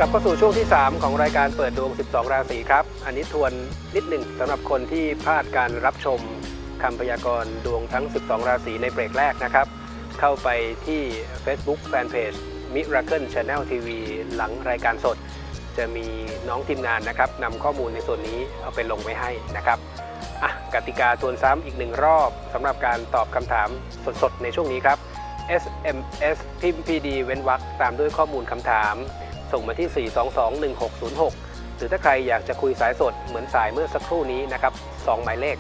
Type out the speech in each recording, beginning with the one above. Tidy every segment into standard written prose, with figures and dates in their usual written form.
ลับเข้าสู่ช่วงที่3ของรายการเปิดดวง12ราศีครับอันนี้ทวนนิดหนึ่งสำหรับคนที่พลาดการรับชมคำพยากรณ์ดวงทั้ง12ราศีในเบรกแรกนะครับเข้าไปที่ Facebook Fanpage Miracle Channel TV หลังรายการสดจะมีน้องทีมงานนะครับนำข้อมูลในส่วนนี้เอาไปลงไว้ให้นะครับกติกาทวนซ้ำอีก1รอบสำหรับการตอบคำถามสดๆในช่วงนี้ครับ SMS พิมพ์ PD เว้นวรรคตามด้วยข้อมูลคำถามส่งมาที่ 4221606 หรือถ้าใครอยากจะคุยสายสดเหมือนสายเมื่อสักครู่นี้นะครับ2หมายเลข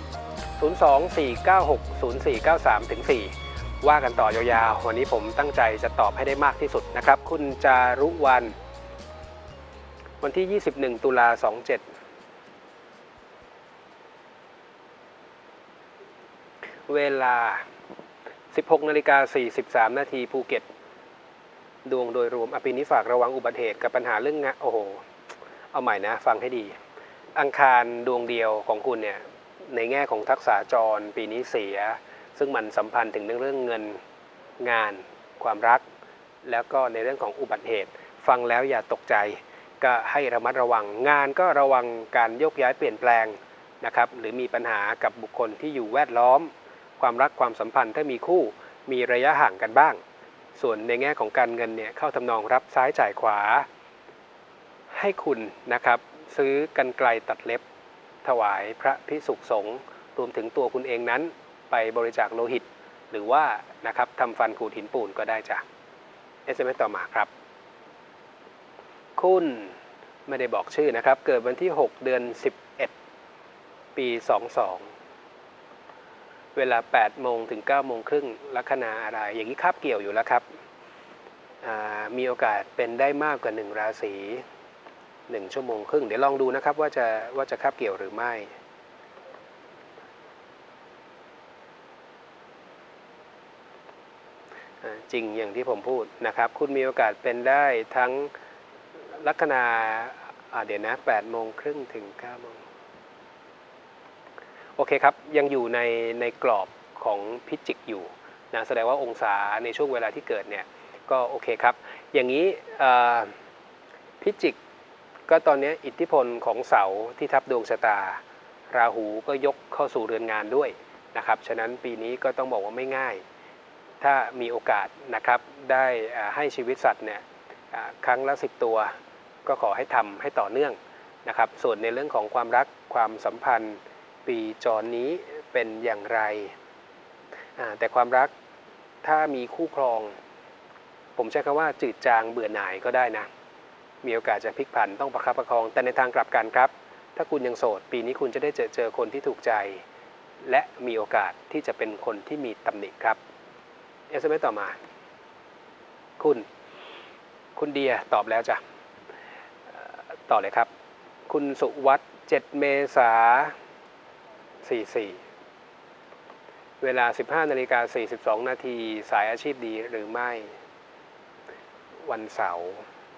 024960493-4 ว่ากันต่อยาวๆวันนี้ผมตั้งใจจะตอบให้ได้มากที่สุดนะครับคุณจารุวรรณวันที่21ตุลา27เวลา 16:43 นาทีภูเก็ตดวงโดยรวมปีนี้ฝากระวังอุบัติเหตุกับปัญหาเรื่องงานโอ้โหเอาใหม่นะฟังให้ดีอังคารดวงเดียวของคุณเนี่ยในแง่ของทักษะจรปีนี้เสียซึ่งมันสัมพันธ์ถึงเรื่องเงินงานความรักแล้วก็ในเรื่องของอุบัติเหตุฟังแล้วอย่าตกใจก็ให้ระมัดระวังงานก็ระวังการโยกย้ายเปลี่ยนแปลงนะครับหรือมีปัญหากับบุคคลที่อยู่แวดล้อมความรักความสัมพันธ์ถ้ามีคู่มีระยะห่างกันบ้างส่วนในแง่ของการเงินเนี่ยเข้าทำนองรับซ้ายจ่ายขวาให้คุณนะครับซื้อกรรไกรตัดเล็บถวายพระภิกษุสงฆ์รวมถึงตัวคุณเองนั้นไปบริจาคโลหิตหรือว่านะครับทำฟันขูดหินปูนก็ได้จ้ะ SMS ต่อมาครับคุณไม่ได้บอกชื่อนะครับเกิดวันที่6 เดือน 11 ปี 22เวลา 8 โมงถึง 9 โมงครึ่งลัคนาอะไรอย่างนี้คาบเกี่ยวอยู่แล้วครับมีโอกาสเป็นได้มากกว่า1ราศี1 ชั่วโมงครึ่งเดี๋ยวลองดูนะครับว่าจะคาบเกี่ยวหรือไม่จริงอย่างที่ผมพูดนะครับคุณมีโอกาสเป็นได้ทั้งลัคนาเดี๋ยวนะ8 โมงครึ่งถึง 9 โมงโอเคครับยังอยู่ในกรอบของพิจิกอยู่นะแสดงว่าองศาในช่วงเวลาที่เกิดเนี่ยก็โอเคครับอย่างนี้พิจิกก็ตอนนี้อิทธิพลของเสาที่ทับดวงชะตาราหูก็ยกเข้าสู่เรือนงานด้วยนะครับฉะนั้นปีนี้ก็ต้องบอกว่าไม่ง่ายถ้ามีโอกาสนะครับได้ให้ชีวิตสัตว์เนี่ยครั้งละ10 ตัวก็ขอให้ทำให้ต่อเนื่องนะครับส่วนในเรื่องของความรักความสัมพันธ์ปีจรนี้เป็นอย่างไรแต่ความรักถ้ามีคู่ครองผมใช้คำว่าจืดจางเบื่อหน่ายก็ได้นะมีโอกาสจะพลิกผันต้องประคับประคองแต่ในทางกลับกันครับถ้าคุณยังโสดปีนี้คุณจะได้เจอคนที่ถูกใจและมีโอกาสที่จะเป็นคนที่มีตำหนิครับ SMS ต่อมาคุณเดียตอบแล้วจ้ะต่อเลยครับคุณสุวัฒน์7 เมษายน 44เวลา 15:42 นาทีสายอาชีพดีหรือไม่วันเสาร์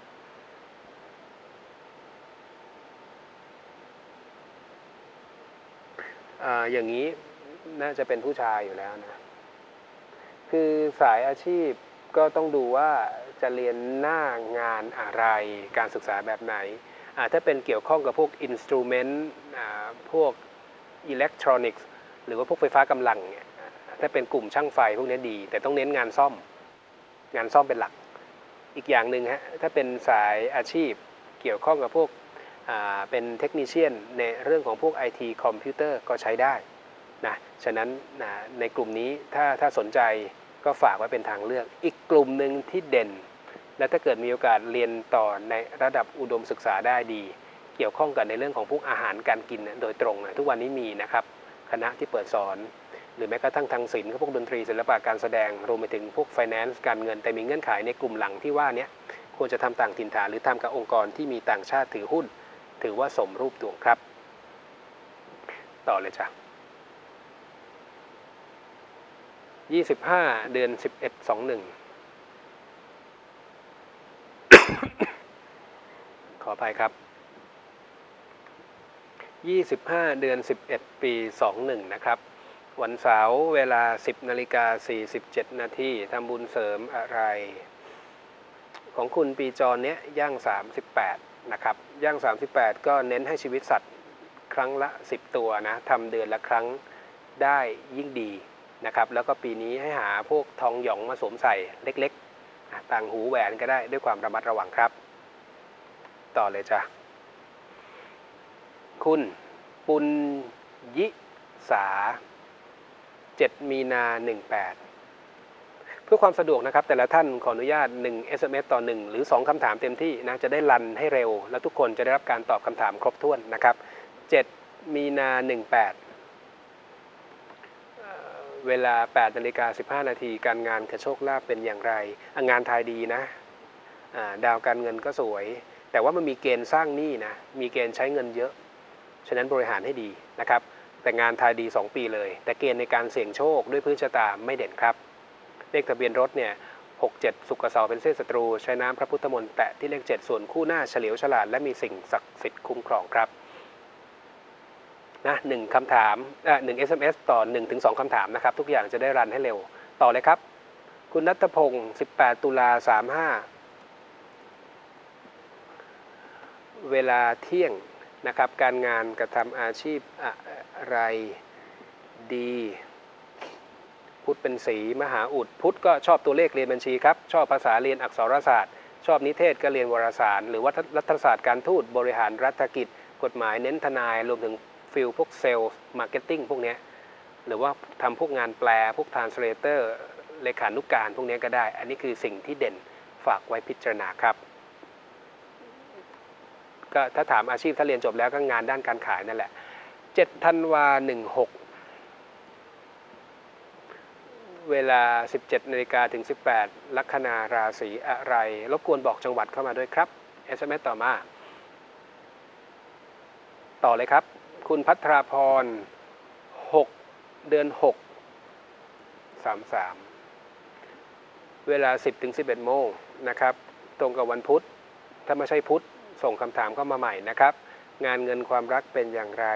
อย่างนี้น่าจะเป็นผู้ชายอยู่แล้วนะคือสายอาชีพก็ต้องดูว่าจะเรียนหน้างานอะไรการศึกษาแบบไหนถ้าเป็นเกี่ยวข้องกับพวกอินสตรูเมนต์พวกอิเล็กทรอนิกส์หรือว่าพวกไฟฟ้ากำลังเนี่ยถ้าเป็นกลุ่มช่างไฟพวกนี้ดีแต่ต้องเน้นงานซ่อมเป็นหลักอีกอย่างหนึ่งฮะถ้าเป็นสายอาชีพเกี่ยวข้องกับพวกเป็นเทคนิเชียนในเรื่องของพวก IT คอมพิวเตอร์ก็ใช้ได้นะฉะนั้นในกลุ่มนี้ถ้าสนใจก็ฝากไว้เป็นทางเลือกอีกกลุ่มหนึ่งที่เด่นและถ้าเกิดมีโอกาสเรียนต่อในระดับอุดมศึกษาได้ดีเกี่ยวข้องกับในเรื่องของพวกอาหารการกินโดยตรงทุกวันนี้มีนะครับคณะที่เปิดสอนหรือแม้กระทั่งทางศิลป์พวกดนตรีศิลปะการแสดงรวมไปถึงพวก finance การเงินแต่มีเงื่อนไขในกลุ่มหลังที่ว่านี้ควรจะทำต่างถิ่นฐานหรือทำกับองค์กรที่มีต่างชาติถือหุ้นถือว่าสมรูปดวงครับต่อเลยจ้ะ25 เดือน 11 21ขออภัยครับ25 เดือน 11 ปี 21นะครับวันเสาร์เวลา 10:47 นาทีทำบุญเสริมอะไรของคุณปีจรเนี้ยย่าง38นะครับย่าง38ก็เน้นให้ชีวิตสัตว์ครั้งละ10ตัวนะทำเดือนละครั้งได้ยิ่งดีนะครับแล้วก็ปีนี้ให้หาพวกทองหยองมาสวมใส่เล็กๆต่างหูแหวนก็ได้ด้วยความระมัดระวังครับต่อเลยจ้ะคุณปุณยิสา7 มีนา 18เพื่อความสะดวกนะครับแต่ละท่านขออนุญาต1 SMS ต่อ1หรือ2คำถามเต็มที่นะจะได้รันให้เร็วแล้วทุกคนจะได้รับการตอบคำถามครบถ้วนนะครับ7 มีนา 18เวลา 8:15 นาทีการงานกับโชคลาภเป็นอย่างไรงานทายดีนะดาวการเงินก็สวยแต่ว่ามันมีเกณฑ์สร้างหนี้นะมีเกณฑ์ใช้เงินเยอะฉะนั้นบริหารให้ดีนะครับแต่งานทายดี2 ปีเลยแต่เกณฑ์ในการเสี่ยงโชคด้วยพื้นชะตาไม่เด่นครับเลขทะเบียนรถเนี่ย67ศุกร์กับเสาร์เป็นเส้นศัตรูใช้น้ำพระพุทธมนต์แตะที่เลข7ส่วนคู่หน้าเฉลียวฉลาดและมีสิ่งศักดิ์สิทธิ์คุ้มครองครับนะ1คำถาม1 SMS ต่อ 1-2 คำถามนะครับทุกอย่างจะได้รันให้เร็วต่อเลยครับคุณณัฐพงศ์18 ตุลา 35เวลาเที่ยงนะครับการงานกระทำอาชีพอะไรดีพุธเป็นสีมหาอุดพุธก็ชอบตัวเลขเรียนบัญชีครับชอบภาษาเรียนอักษรศาสตร์ชอบนิเทศก็เรียนวารสารหรือว่ารัฐศาสตร์การทูตบริหารรัฐกิจกฎหมายเน้นทนายรวมถึงฟิลพวกเซลล์มาร์เก็ตติ้งพวกนี้หรือว่าทำพวกงานแปลพวกทรานสเลเตอร์เลขานุการพวกนี้ก็ได้อันนี้คือสิ่งที่เด่นฝากไว้พิจารณาครับก็ถ้าถามอาชีพถ้าเรียนจบแล้วก็งานด้านการขายนั่นแหละ7 ธันวา 16เวลา 17 นาฬิกาถึง 18ลัคนาราศีอะไรรบกวนบอกจังหวัดเข้ามาด้วยครับ SMS ต่อมาต่อเลยครับคุณพัทราพร6 เดือน 6 33เวลา 10 ถึง 11 โมงนะครับตรงกับวันพุธถ้าไม่ใช่พุธส่งคำถามเข้ามาใหม่นะครับงานเงินความรักเป็นอย่างไร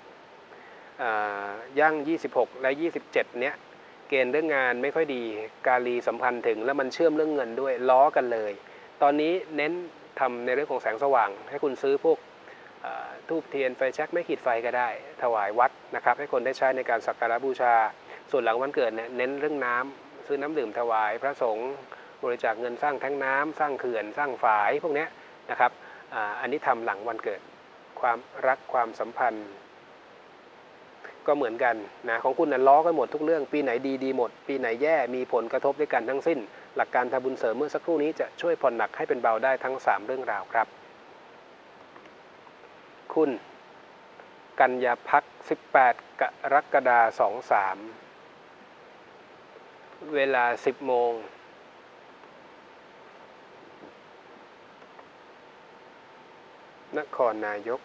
ย่าง26และ27เนี้ยเกณฑ์เรื่องงานไม่ค่อยดีการีสัมพันธ์ถึงแล้วมันเชื่อมเรื่องเงินด้วยล้อกันเลยตอนนี้เน้นทำในเรื่องของแสงสว่างให้คุณซื้อพวกธูปเทียนไฟแช็กไม่ขีดไฟก็ได้ถวายวัดนะครับให้คนได้ใช้ในการสักการะบูชาส่วนหลังวันเกิดเนี่ยเน้นเรื่องน้ำซื้อน้ำดื่มถวายพระสงฆ์บริจาคเงินสร้างแท้งน้ำสร้างเขื่อนสร้างฝายพวกนี้นะครับอันนี้ทำหลังวันเกิดความรักความสัมพันธ์ก็เหมือนกันนะของคุณนั้นล้อกันหมดทุกเรื่องปีไหนดีหมดปีไหนแย่มีผลกระทบด้วยกันทั้งสิ้นหลักการทำบุญเสริมเมื่อสักครู่นี้จะช่วยผ่อนหนักให้เป็นเบาได้ทั้ง3เรื่องราวครับคุณกัญญาภักดิ์18 กรกฎาคม 23เวลา 10 โมงนครนายก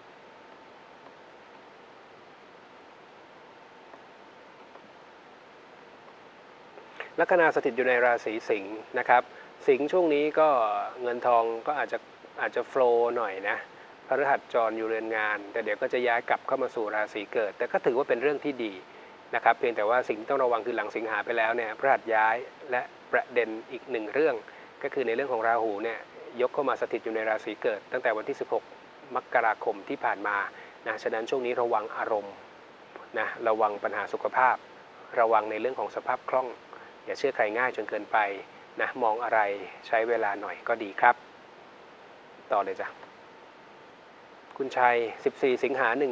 ลัคนาสถิตอยู่ในราศีสิงห์นะครับสิงห์ช่วงนี้ก็เงินทองก็อาจจะโฟลว์หน่อยนะพฤหัสจรอยู่เรือนงานแต่เดี๋ยวก็จะย้ายกลับเข้ามาสู่ราศีเกิดแต่ก็ถือว่าเป็นเรื่องที่ดีนะครับเพียงแต่ว่าสิ่งที่ต้องระวังคือหลังสิงหาไปแล้วเนี่ยพฤหัสย้ายและประเด็นอีก1เรื่องก็คือในเรื่องของราหูเนี่ยยกเข้ามาสถิตอยู่ในราศีเกิดตั้งแต่วันที่16 มกราคมที่ผ่านมานะฉะนั้นช่วงนี้ระวังอารมณ์นะระวังปัญหาสุขภาพระวังในเรื่องของสภาพคล่องอย่าเชื่อใครง่ายจนเกินไปนะมองอะไรใช้เวลาหน่อยก็ดีครับต่อเลยจ้ะคุณชัย14 สิงหา 15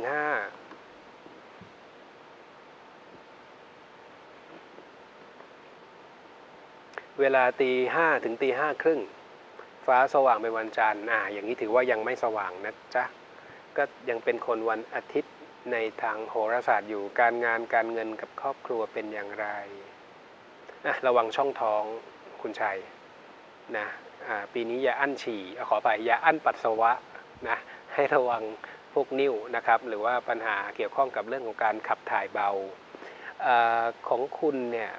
เวลาตี 5 ถึงตี 5 ครึ่งฟ้าสว่างเป็นวันจันทร์อย่างนี้ถือว่ายังไม่สว่างนะจ๊ะก็ยังเป็นคนวันอาทิตย์ในทางโหราศาสตร์อยู่การงานการเงินกับครอบครัวเป็นอย่างไรระวังช่องท้องคุณชัยนะปีนี้อย่าอั้นฉี่ขอไปอย่าอั้นปัสสาวะนะให้ระวังพวกนิ่วนะครับหรือว่าปัญหาเกี่ยวข้องกับเรื่องของการขับถ่ายเบาของคุณเนี่ย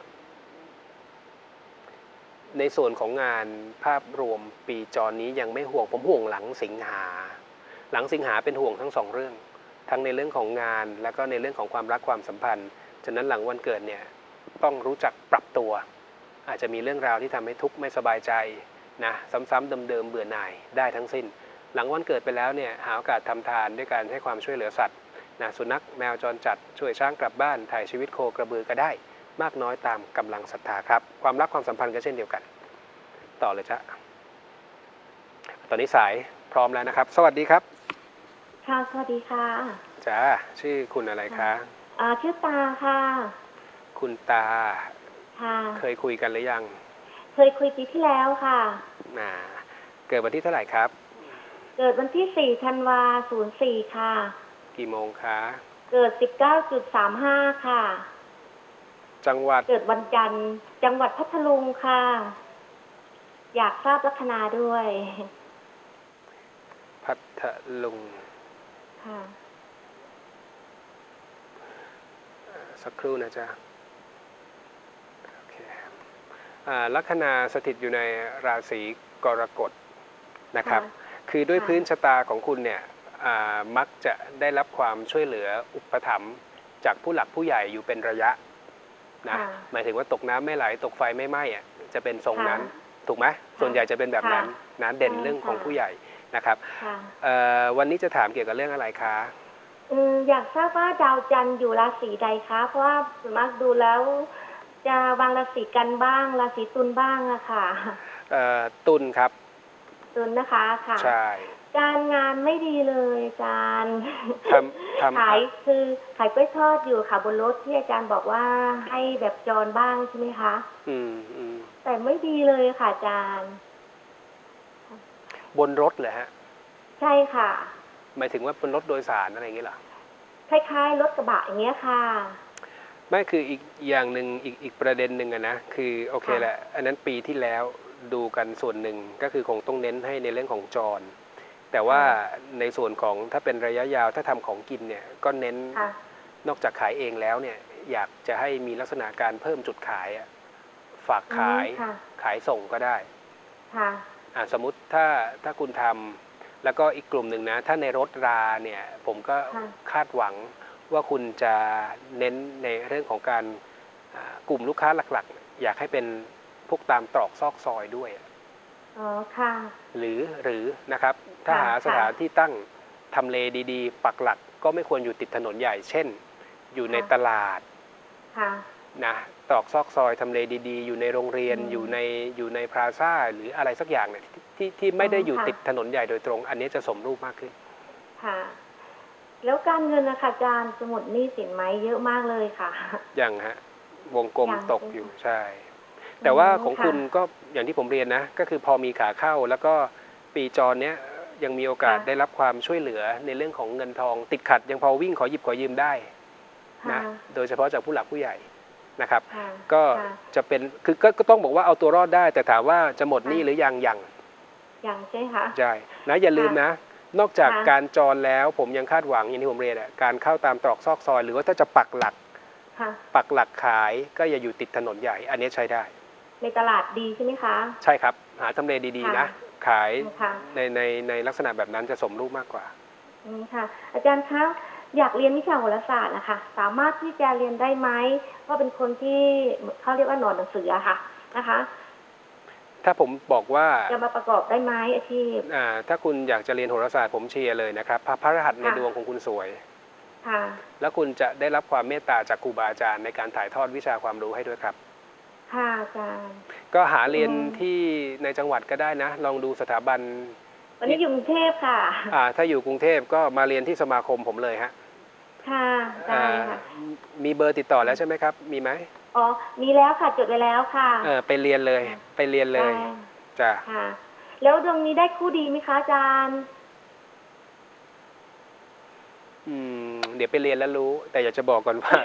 ในส่วนของงานภาพรวมปีจรนี้ยังไม่ห่วงผมห่วงหลังสิงหาเป็นห่วงทั้ง2เรื่องทั้งในเรื่องของงานแล้วก็ในเรื่องของความรักความสัมพันธ์ฉะนั้นหลังวันเกิดเนี่ยต้องรู้จักปรับตัวอาจจะมีเรื่องราวที่ทำให้ทุกข์ไม่สบายใจนะซ้ำๆเดิมๆเบื่อหน่ายได้ทั้งสิ้น หลังวันเกิดไปแล้วเนี่ยหาโอกาสทำทานด้วยการให้ความช่วยเหลือสัตว์นะสุนัขแมวจรจัดช่วยช้างกลับบ้านถ่ายชีวิตโคกระบือก็ได้มากน้อยตามกำลังศรัทธาครับความรักความสัมพันธ์ก็เช่นเดียวกันต่อเลยจ้ะตอนนี้สายพร้อมแล้วนะครับสวัสดีครับค่ะสวัสดีค่ะจ้าชื่อคุณอะไรคะชื่อตาค่ะคุณตาค่ะเคยคุยกันหรือยังเคยคุยปีที่แล้วค่ะเกิดวันที่เท่าไหร่ครับเกิดวันที่4 ธันวาคม 04ค่ะกี่โมงคะเกิด 19.35ค่ะจังหวัดเกิดวันจันทร์จังหวัดพัทลุงค่ะอยากทราบลัคนาด้วยพัทลุงค่ะสักครู่นะจ๊ะโอเคลัคนาสถิตอยู่ในราศีกรกฎนะครับคือด้วยพื้นชะตาของคุณเนี่ยมักจะได้รับความช่วยเหลืออุปถัมภ์จากผู้หลักผู้ใหญ่อยู่เป็นระยะนะหมายถึงว่าตกน้ำไม่ไหลตกไฟไม่ไหม้จะเป็นทรงนั้นถูกไหมส่วนใหญ่จะเป็นแบบนั้นนะเด่นเรื่องของผู้ใหญ่นะครับวันนี้จะถามเกี่ยวกับเรื่องอะไรคะอยากทราบว่าดาวจันทร์อยู่ราศีใดคะเพราะว่าส่วนมากดูแล้วจะวางราศีกันบ้างราศีตุลบ้างอะค่ะตุลครับตุลนะคะค่ะใช่การงานไม่ดีเลยอาจารย์ขายขายกล้วยทอดอยู่ค่ะบนรถที่อาจารย์บอกว่าให้แบบจรบ้างใช่ไหมคะแต่ไม่ดีเลยค่ะอาจารย์บนรถเหรอฮะใช่ค่ะหมายถึงว่าเป็นรถโดยสารอะไรอย่างนี้เหรอคล้ายๆรถกระบะอย่างเงี้ยค่ะไม่คืออีกอย่างหนึ่งอีกประเด็นหนึ่งนะคือโอเคแหละอันนั้นปีที่แล้วดูกันส่วนหนึ่งก็คือคงต้องเน้นให้ในเรื่องของจรแต่ว่าในส่วนของถ้าเป็นระยะยาวถ้าทำของกินเนี่ยก็เน้นนอกจากขายเองแล้วเนี่ยอยากจะให้มีลักษณะการเพิ่มจุดขายฝากขายส่งก็ได้สมมุติถ้าคุณทำแล้วก็อีกกลุ่มหนึ่งนะถ้าในรถราเนี่ยผมก็คาดหวังว่าคุณจะเน้นในเรื่องของการกลุ่มลูกค้าหลักๆอยากให้เป็นพวกตามตรอกซอกซอยด้วยค่ะหรือนะครับถ้าหาสถานที่ตั้งทำเลดีๆปักหลักก็ไม่ควรอยู่ติดถนนใหญ่เช่นอยู่ในตลาดนะตรอกซอกซอยทำเลดีๆอยู่ในโรงเรียนอยู่ในพลาซ่าหรืออะไรสักอย่างเนี่ยที่ไม่ได้อยู่ติดถนนใหญ่โดยตรงอันนี้จะสมรูปมากขึ้นค่ะแล้วการเงินนะคะอาจารย์สมุดหนี้สินไหมเยอะมากเลยค่ะยังฮะวงกลมตกอยู่ใช่แต่ว่าของคุณก็อย่างที่ผมเรียนนะก็คือพอมีขาเข้าแล้วก็ปีจรเนี้ยยังมีโอกาสได้รับความช่วยเหลือในเรื่องของเงินทองติดขัดยังพอวิ่งขอหยิบขอยืมได้นะโดยเฉพาะจากผู้หลักผู้ใหญ่นะครับก็จะเป็นคือก็ต้องบอกว่าเอาตัวรอดได้แต่ถามว่าจะหมดหนี้หรือยังใช่ค่ะใช่นะอย่าลืมนะนอกจากการจรแล้วผมยังคาดหวังอย่างที่ผมเรียนการเข้าตามตรอกซอกซอยหรือว่าถ้าจะปักหลักขายก็อย่าอยู่ติดถนนใหญ่อันนี้ใช้ได้ในตลาดดีใช่ไหมคะใช่ครับหาทำเลดีๆนะขายในลักษณะแบบนั้นจะสมรูปมากกว่าค่ะอาจารย์คะอยากเรียนวิชาโหราศาสตร์นะคะสามารถที่จะเรียนได้ไหมเพราะเป็นคนที่เขาเรียกว่าหนอนหนังสือค่ะนะคะถ้าผมบอกว่าจะมาประกอบได้ไหมอาชีพถ้าคุณอยากจะเรียนโหราศาสตร์ผมเชียร์เลยนะครับพระรหัสในดวงของคุณสวยแล้วคุณจะได้รับความเมตตาจากครูบาอาจารย์ในการถ่ายทอดวิชาความรู้ให้ด้วยครับค่ะอาจารย์ก็หาเรียนที่ในจังหวัดก็ได้นะลองดูสถาบันวันนี้อยู่กรุงเทพค่ะถ้าอยู่กรุงเทพก็มาเรียนที่สมาคมผมเลยฮะค่ะได้ค่ะมีเบอร์ติดต่อแล้วใช่ไหมครับมีไหมอ๋อมีแล้วค่ะจดไว้แล้วค่ะไปเรียนเลยจ้ะค่ะแล้วดวงนี้ได้คู่ดีไหมคะอาจารย์เดี๋ยวไปเรียนแล้วรู้แต่อยากจะบอกก่อนว่า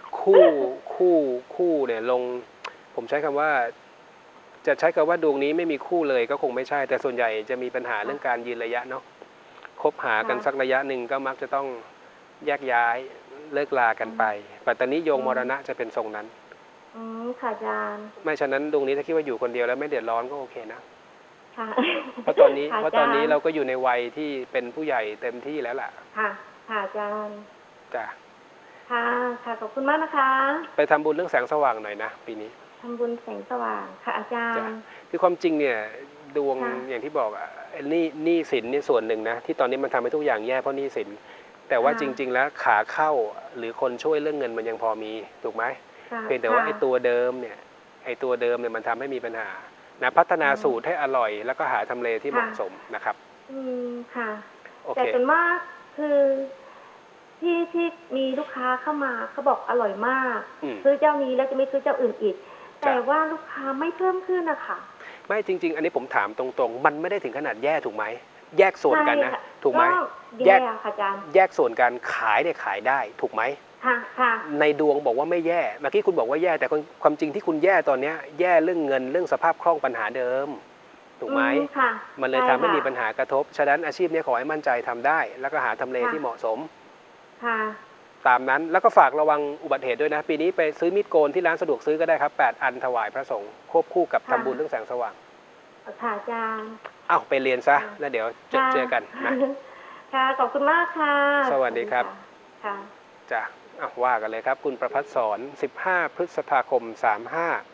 คู่เนี่ยลงผมใช้คำว่าจะใช้คำว่าดวงนี้ไม่มีคู่เลยก็คงไม่ใช่แต่ส่วนใหญ่จะมีปัญหาเรื่องการยืนระยะเนาะคบหากันสักระยะหนึ่งก็มักจะต้องแยกย้ายเลิกลากันไปปัตตานิโยงมรณะจะเป็นทรงนั้นค่ะอาจารย์ไม่ฉะนั้นดวงนี้ถ้าคิดว่าอยู่คนเดียวแล้วไม่เดือดร้อนก็โอเคนะค่ะเพราะตอนนี้เราก็อยู่ในวัยที่เป็นผู้ใหญ่เต็มที่แล้วล่ะค่ะอาจารย์จ้ะค่ะขอบคุณมากนะคะไปทำบุญเรื่องแสงสว่างหน่อยนะปีนี้ทำบุญแสงสว่างค่ะอาจารย์คือความจริงเนี่ยดวงค่ะอย่างที่บอกอะหนี้สินนี่ส่วนหนึ่งนะที่ตอนนี้มันทำให้ทุกอย่างแย่เพราะหนี้สินแต่ว่าค่ะจริง ๆ แล้วขาเข้าหรือคนช่วยเรื่องเงินมันยังพอมีถูกไหมค่ะเพียงแต่ว่าค่ะไอ้ตัวเดิมเนี่ยมันทำให้มีปัญหานะพัฒนาอืมสูตรให้อร่อย แล้วก็หาทำเลที่เหค่ะมาะสมนะครับค่ะโอแต่เคส่วนมากคือที่มีลูกค้าเข้ามาเขาบอกอร่อยมากอืมซื้อเจ้านี้แล้วจะไม่ซื้อเจ้าอื่นอีกจ้ะแต่ว่าลูกค้าไม่เพิ่มขึ้นนะคะไม่จริง ๆ อันนี้ผมถามตรงๆ มันไม่ได้ถึงขนาดแย่ถูกไหมแยกส่วนกันนะใช่ค่ะถูกไหมก็แยแย่กค่ะอาจารย์แยกส่วนกันขายเนี่ยขายได้ถูกไหมค่ะ ค่ะในดวงบอกว่าไม่แย่เมื่อกี้คุณบอกว่าแย่แต่ความจริงที่คุณแย่ตอนเนี้ยแย่เรื่องเงินเรื่องสภาพคล่องปัญหาเดิมถูกไหมค่ะมันเลยใช่ทำให้ค่ะมีปัญหากระทบฉะนั้นอาชีพเนี้ขอให้มั่นใจทำได้ แล้วก็หาทำเลค่ะที่เหมาะสมค่ะตามนั้นแล้วก็ฝากระวังอุบัติเหตุด้วยนะปีนี้ไปซื้อมีดโกนที่ร้านสะดวกซื้อก็ได้ครับ8อันถวายพระสงฆ์ควบคู่กับค่ะทำบุญเรื่องแสงสว่างค่ะอาจารย์เอ้าไปเรียนซะค่ะแล้วเดี๋ยวเจค่ะอกันนะค่ะ ขอบคุณมากค่ะสวัสดีครับค่ะจ้ะว่ากันเลยครับคุณประภัสสร15 พฤษภาคม 35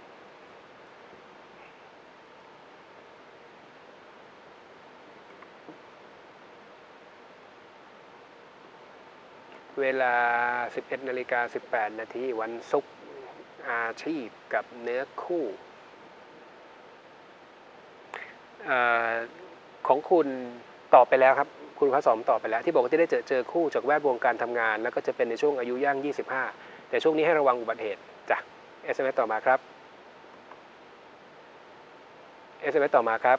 เวลา 11:18 นาทีวันศุกร์อาชีพกับเนื้อคู่ของคุณตอบไปแล้วครับคุณพระสมตอบไปแล้วที่บอกว่าจะได้เจอคู่จากแวดวงการทำงาน แล้วก็จะเป็นในช่วงอายุย่าง 25 แต่ช่วงนี้ให้ระวังอุบัติเหตุจ้ะ SMS ต่อมาครับ SMS ต่อมาครับ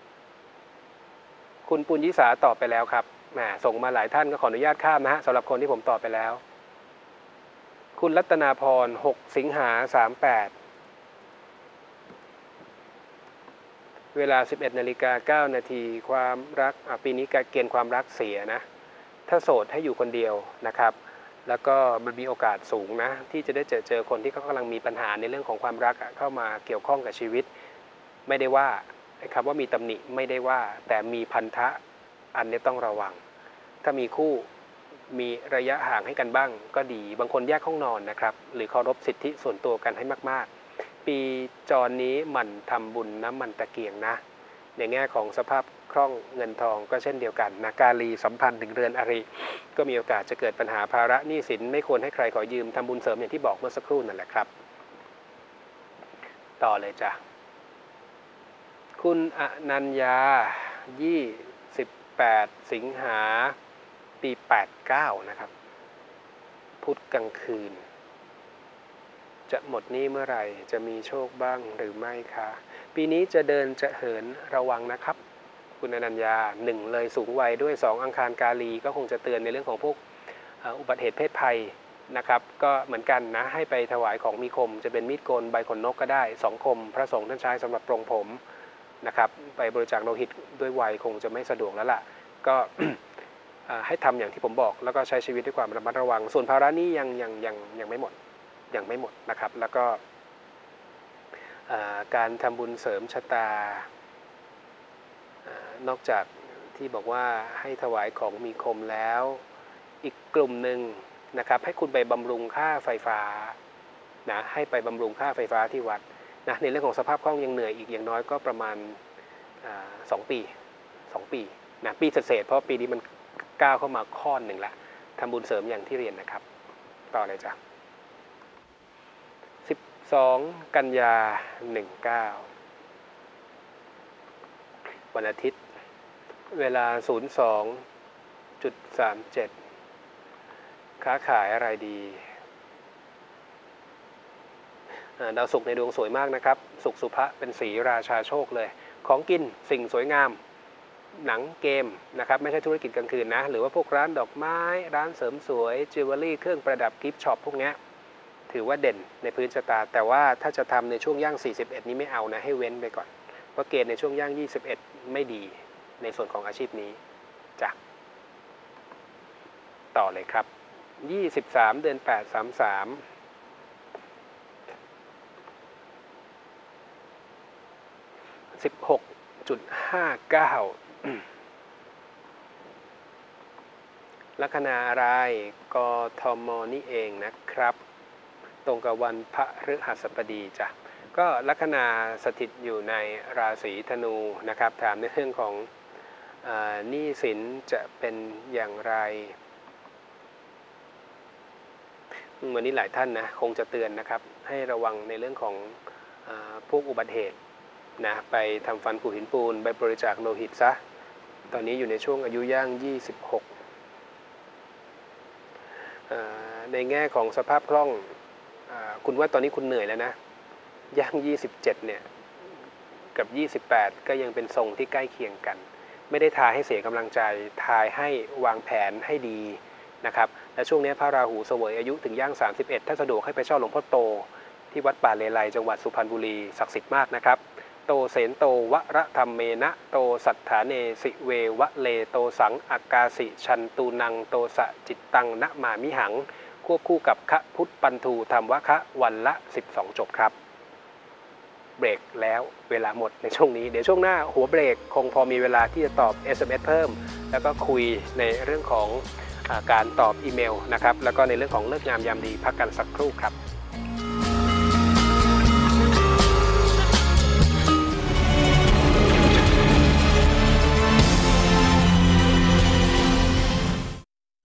คุณปุญยิสาตอบไปแล้วครับแหมส่งมาหลายท่านก็ขออนุญาตข้ามนะฮะสำหรับคนที่ผมตอบไปแล้วคุณรัตนาพร6 สิงหา 38เวลา 11:09 นาทีความรักปีนี้เกณฑ์ความรักเสียนะถ้าโสดให้อยู่คนเดียวนะครับแล้วก็มันมีโอกาสสูงนะที่จะได้เจอคนที่เขากำลังมีปัญหาในเรื่องของความรักเข้ามาเกี่ยวข้องกับชีวิตไม่ได้ว่าคำว่ามีตำหนิไม่ได้ว่าแต่มีพันธะอันนี้ต้องระวังถ้ามีคู่มีระยะห่างให้กันบ้างก็ดีบางคนแยกห้องนอนนะครับหรือเคารพสิทธิส่วนตัวกันให้มากๆปีจรนี้หมั่นทำบุญน้ำมันตะเกียงนะในแง่ของสภาพคล่องเงินทองก็เช่นเดียวกันนะกาลีสัมพันธ์ถึงเรือนอริก็มีโอกาสจะเกิดปัญหาภาระหนี้สินไม่ควรให้ใครขอยืมทำบุญเสริมอย่างที่บอกเมื่อสักครู่นั่นแหละครับต่อเลยจ้ะคุณอนัญญา28 สิงหาปี89นะครับพุธกลางคืนจะหมดหนี้เมื่อไหร่จะมีโชคบ้างหรือไม่คะปีนี้จะเดินจะเหินระวังนะครับคุณอนัญญา1เลยสูงวัยด้วย2อังคารกาลีก็คงจะเตือนในเรื่องของพวกอุบัติเหตุเพศภัยนะครับก็เหมือนกันนะให้ไปถวายของมีคมจะเป็นมีดโกนใบขนนกก็ได้2คมพระสงฆ์ท่านใช้สำหรับปรงผมนะครับไปบริจาคโลหิตด้วยวัยคงจะไม่สะดวกแล้วล่ะก็ ให้ทำอย่างที่ผมบอกแล้วก็ใช้ชีวิตด้วยความระมัดระวังส่วนภาระนี้ยังไม่หมดนะครับแล้วก็การทำบุญเสริมชะตานอกจากที่บอกว่าให้ถวายของมีคมแล้วอีกกลุ่มหนึ่งนะครับให้คุณไปบำรุงค่าไฟฟ้านะให้ไปบำรุงค่าไฟฟ้าที่วัดนะในเรื่องของสภาพคล่องยังเหนื่อยอีกอย่างน้อยก็ประมาณ2 ปีนะปีเศษเพราะปีนี้มันก้าวเข้ามาข้อนหนึ่งละทำบุญเสริมอย่างที่เรียนนะครับต่อเลยจ้ะ12 กันยา 19วันอาทิตย์เวลา 02.37 ค้าขายอะไรดีดาวศุกร์ในดวงสวยมากนะครับศุกร์สุภะเป็นสีราชาโชคเลยของกินสิ่งสวยงามหนังเกมนะครับไม่ใช่ธุรกิจกลางคืนนะหรือว่าพวกร้านดอกไม้ร้านเสริมสวยจิวเวลรี่เครื่องประดับกิฟต์ช็อปพวกนี้ถือว่าเด่นในพื้นชะตาแต่ว่าถ้าจะทำในช่วงย่าง41นี้ไม่เอานะให้เว้นไปก่อนเพราะเกณฑ์ในช่วงย่าง21ไม่ดีในส่วนของอาชีพนี้จ้ะต่อเลยครับ23 เดือน 8 33 16.59 ลัคนาอะไรกทมนี่เองนะครับตรงกับวันพฤหัสบดีจ้ะก็ลัคนาสถิตอยู่ในราศีธนูนะครับถามในเรื่องของหนี้สินจะเป็นอย่างไรวันนี้หลายท่านนะคงจะเตือนนะครับให้ระวังในเรื่องของพวกอุบัติเหตุนะไปทำฟันผุหินปูนไปบริจาคโลหิตซะตอนนี้อยู่ในช่วงอายุย่าง26ในแง่ของสภาพคล่องคุณว่าตอนนี้คุณเหนื่อยแล้วนะย่าง27เนี่ยกับ28ก็ยังเป็นทรงที่ใกล้เคียงกันไม่ได้ทายให้เสียกำลังใจทายให้วางแผนให้ดีนะครับและช่วงนี้พระราหูเสวยอายุถึงย่าง31ถ้าสะดวกให้ไปเช่าหลวงพ่อโตที่วัดป่าเลไลจังหวัดสุพรรณบุรีศักดิ์สิทธิ์มากนะครับโตเสนโตวระธรรมเมนะโตสัทธาเนสิเววะเลโตสังอากาสิชันตูนังโตสะจิตตังนะมามิหังควบคู่กับคะพุทธปันทูธรรมวะคะวันละ12จบครับเบรกแล้วเวลาหมดในช่วงนี้เดี๋ยวช่วงหน้าหัวเบรกคงพอมีเวลาที่จะตอบ SMS เพิ่มแล้วก็คุยในเรื่องของการตอบอีเมลนะครับแล้วก็ในเรื่องของเลิกงามยามดีพักกันสักครู่ครับ